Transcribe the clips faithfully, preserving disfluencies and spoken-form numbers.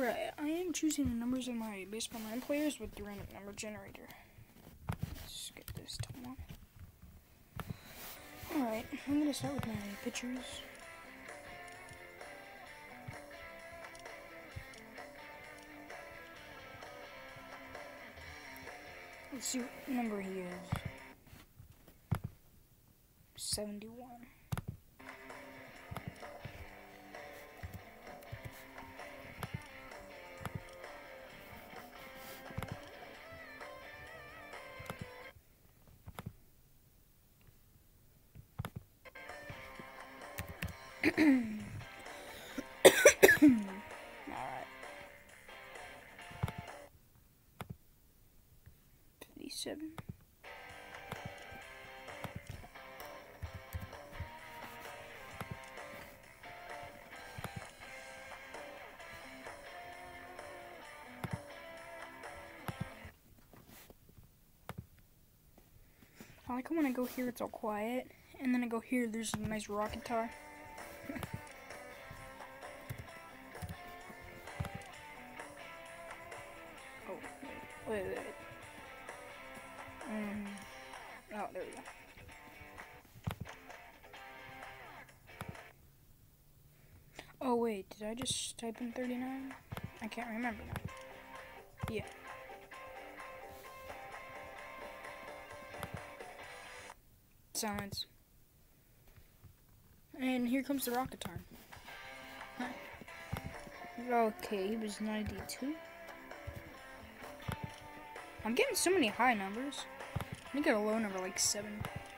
Right, I am choosing the numbers of my baseball nine players with the random number generator. Let's get this to one. Alright, I'm gonna start with my pitchers. Let's see what number he is. seventy-one. Alright. fifty-seven. I like when I go here, it's all quiet, and then I go here, there's a nice rock guitar. Oh, wait, wait, wait. Um, oh, there we go. Oh, wait, did I just type in thirty-nine? I can't remember now. Yeah. Silence. And here comes the rock guitar. Huh. Okay, he was ninety-two. I'm getting so many high numbers. Let me get a low number like seven.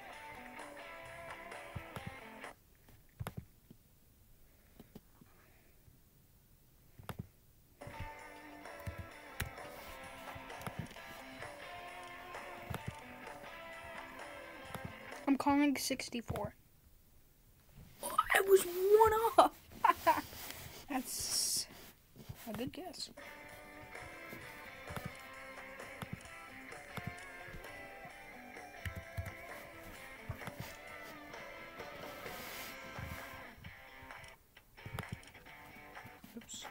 I'm calling sixty-four. Oh, I was one off. That's a good guess. Oops.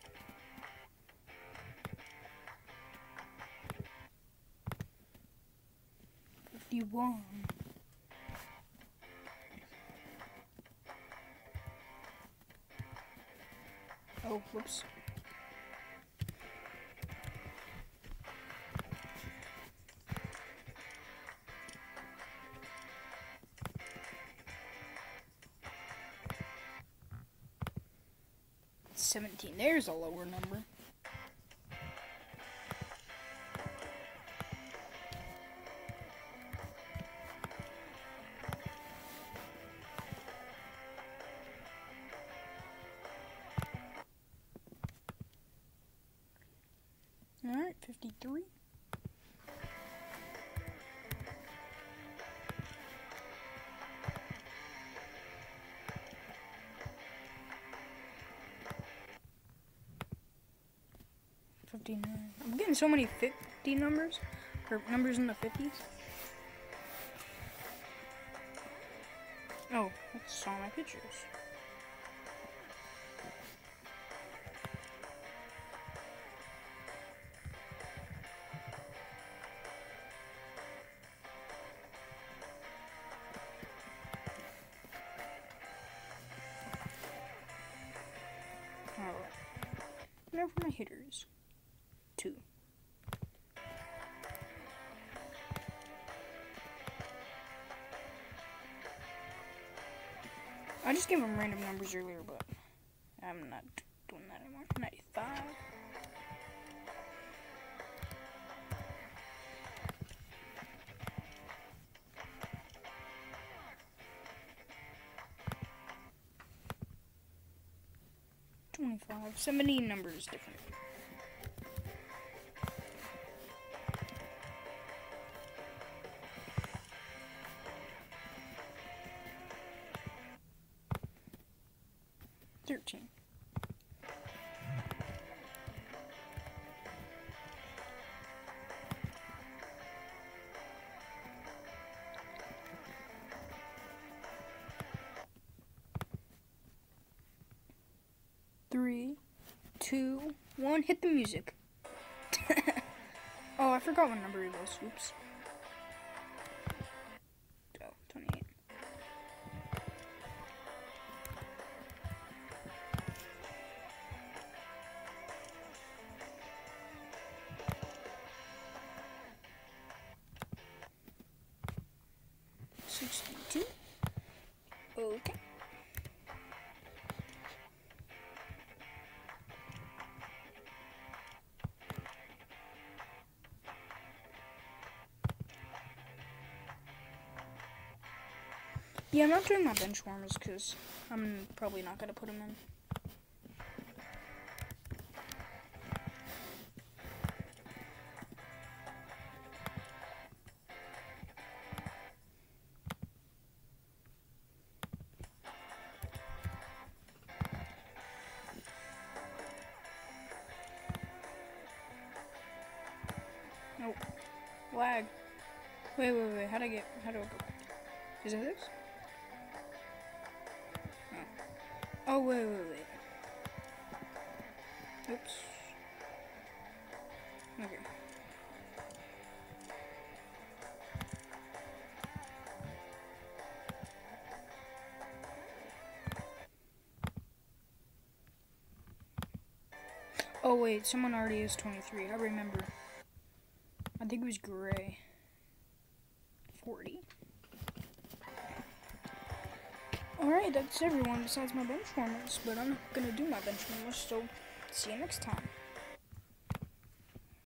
fifty-one. Oh, whoops. seventeen. There's a lower number. Alright, fifty-three. fifty-nine. I'm getting so many fifty numbers, or numbers in the fifties. Oh, that's all my pictures. Alright. Now for my hitters. Two. I just gave them random numbers earlier, but I'm not doing that anymore. ninety-five. twenty-five. seventy numbers different. thirteen. Three, two, one, hit the music. Oh, I forgot what number he was. Oops. Oh, twenty-eight. sixty-two. Okay. Yeah, I'm not doing my bench warmers because I'm probably not going to put them in. Nope. Lag. Wait, wait, wait. How do I get, how do I go back? Is it this? Oh. Oh, wait, wait, wait. Oops. Okay. Oh, wait. Someone already is twenty-three. I remember. I think it was Gray. forty. Alright, that's everyone besides my bench warmers, but I'm not gonna do my bench warmers, so see you next time.